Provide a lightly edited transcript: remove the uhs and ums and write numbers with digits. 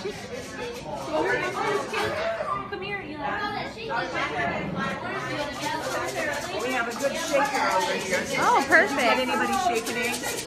Come here, Eli. We have a good shaker over here. Oh, perfect. Anybody shaking eggs?